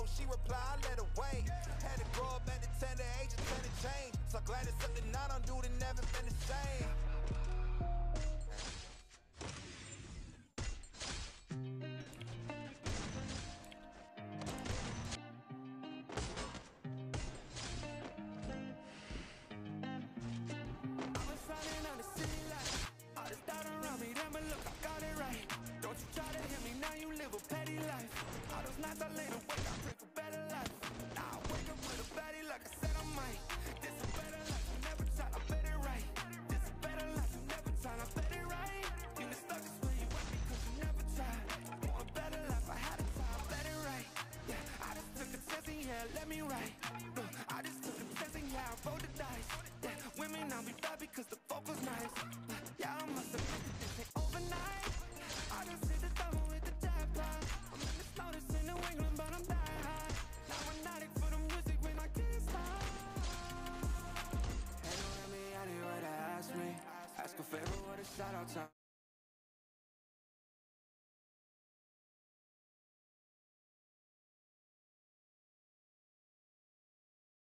no, she replied, I let her wait. Had to grow up at the tender age of 10 to change. So glad it's something I don't do that never been the same. All this doubt around me, damn it, look, I got it right. Don't you try to hit me, now you live a petty life. All those nights I laid awake, I pray for better life. Now I wake up with a baddie like I said I might. This is better life, you never tried, I bet it right. This is better life, you never tried, I bet it right. You been stuck is where you at because you never tried. Want a better life, I had to try, I bet it right. Yeah, I just took a chance and yeah, let me write. Look, I just took a chance and yeah, I rolled the dice. Yeah, women now be bad because the vocal's nice. Yeah, I must have missed this ain't overnight. I just hit the double with the jackpot. I'm in the snow, in New England, but I'm dying high. Now I'm an addict for the music when I can't stop. Hey, don't let me out here, what ask me. Ask a favor, what a shout out time.